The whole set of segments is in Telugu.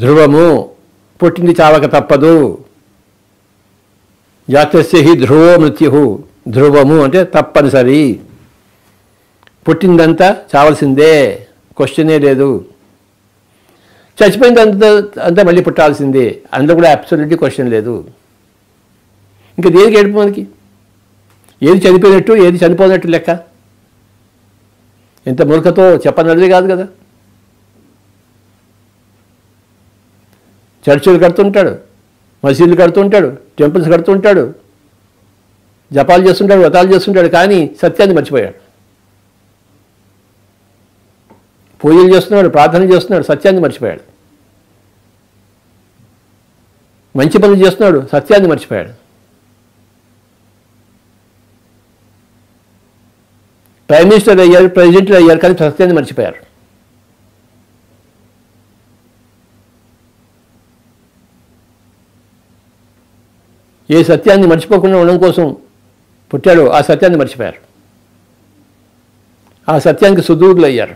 ధ్రువము, పుట్టింది చావక తప్పదు. జాతస్య హి ధ్రువో మృత్యు, ధ్రువము అంటే తప్పనిసరి, పుట్టిందంతా చావాల్సిందే, క్వశ్చనే లేదు. చచ్చిపోయిందంతా అంతా మళ్ళీ పుట్టాల్సిందే, అందులో కూడా అబ్సల్యూట్లీ క్వశ్చన్ లేదు. ఇంకా దేనికి ఏడుపు మనకి? ఏది చనిపోయినట్టు ఏది చనిపోయినట్టు లెక్క. ఎంత మూర్ఖతో చెప్పనది కాదు కదా. చర్చిలు కడుతుంటాడు, మసీదులు కడుతుంటాడు, టెంపుల్స్ కడుతుంటాడు, జపాలు చేస్తుంటాడు, వ్రతాలు చేస్తుంటాడు, కానీ సత్యాన్ని మర్చిపోయాడు. పూజలు చేస్తున్నాడు, ప్రార్థన చేస్తున్నాడు, సత్యాన్ని మర్చిపోయాడు. మంచి పనులు చేస్తున్నాడు, సత్యాన్ని మర్చిపోయాడు. ప్రైమ్ మినిస్టర్ అయ్యారు, ప్రెసిడెంట్లు అయ్యారు, కానీ సత్యాన్ని మర్చిపోయారు. ఏ సత్యాన్ని మర్చిపోకుండా ఉండడం కోసం పుట్టాడో ఆ సత్యాన్ని మర్చిపోయారు. ఆ సత్యానికి సుదూరులు అయ్యారు,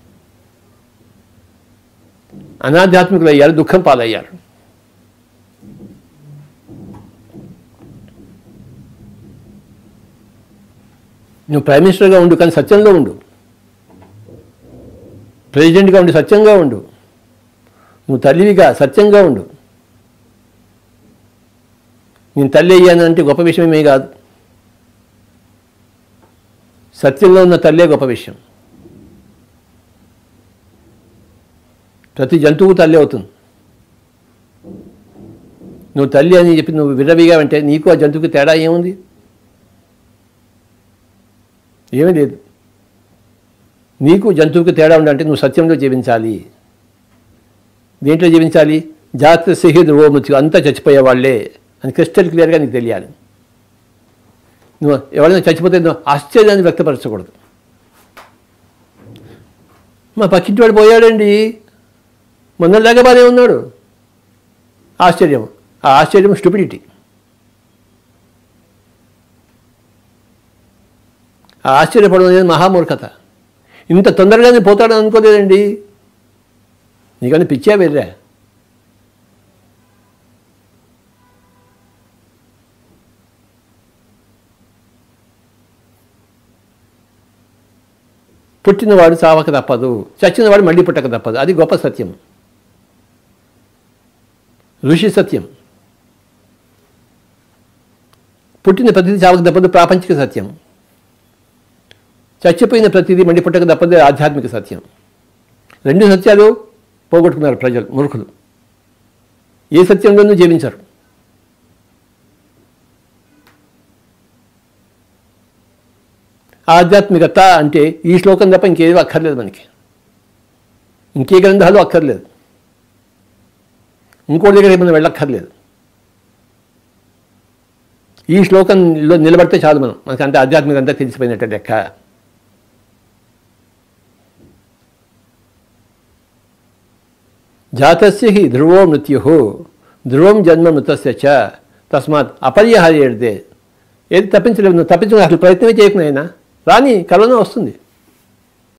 అనాధ్యాత్మికులు అయ్యారు, దుఃఖం పాలయ్యారు. నువ్వు ప్రైమ్ మినిస్టర్గా ఉండు, కానీ సత్యంలో ఉండు. ప్రెసిడెంట్గా ఉండి సత్యంగా ఉండు. నువ్వు తల్లివిగా సత్యంగా ఉండు. నేను తల్లి అయ్యానంటే గొప్ప విషయమే కాదు, సత్యంలో ఉన్న తల్లే గొప్ప విషయం. ప్రతి జంతువు తల్లి అవుతుంది. నువ్వు తల్లి అని చెప్పి నువ్వు విర్రవిగా అంటే నీకు ఆ జంతువుకి తేడా ఏముంది? ఏమీ లేదు. నీకు జంతువుకి తేడా ఉండంటే నువ్వు సత్యంలో జీవించాలి. దేంట్లో జీవించాలి? జాతస్య హి ధ్రువో మృత్యు, అంతా చచ్చిపోయేవాళ్లే అని క్రిస్టల్ క్లియర్గా నీకు తెలియాలి. నువ్వు ఎవరైనా చచ్చిపోతే నువ్వు ఆశ్చర్యాన్ని వ్యక్తపరచకూడదు. మా పక్కింటి వాడు పోయాడండి, మొన్నలాగా బాగానే ఉన్నాడు. ఆశ్చర్యం. ఆ ఆశ్చర్యం స్టూపిడిటీ. ఆ ఆశ్చర్యపడడం అనేది మహామూర్ఖత. ఇంత తొందరగానే పోతాడని అనుకోలేదండి. నీకని పిచ్చా వెళ్ళా? పుట్టినవాడు చావక తప్పదు, చచ్చినవాడు మళ్ళీ పుట్టక తప్పదు. అది గొప్ప సత్యం, ఋషి సత్యం. పుట్టిన ప్రతిదీ చావక తప్పదు, ప్రాపంచిక సత్యం. చచ్చిపోయిన ప్రతిదీ మళ్ళీ పుట్టక తప్పదు, ఆధ్యాత్మిక సత్యం. రెండు సత్యాలు పోగొట్టుకున్నారు ప్రజలు, మూర్ఖులు. ఏ సత్యంలోనూ జీవించరు. ఆధ్యాత్మికత అంటే ఈ శ్లోకం తప్ప ఇంకేదో అక్కర్లేదు మనకి. ఇంకే గ్రంథాలు అక్కర్లేదు, ఇంకోటి దగ్గర మనం వెళ్ళక్కర్లేదు. ఈ శ్లోకంలో నిలబడితే చాలు మనకి అంత ఆధ్యాత్మికత అంతా తెలిసిపోయినట్టు లెక్క. జాతస్య హి ధ్రువో మృత్యు, ధ్రువం జన్మ మృతస్య చ, తస్మాత్ అపర్యహార్యతే. ఏది తప్పించలేవు, నువ్వు తప్పించుకుని అసలు ప్రయత్నమే చేయకున్నాయినా రాని కరోనా వస్తుంది.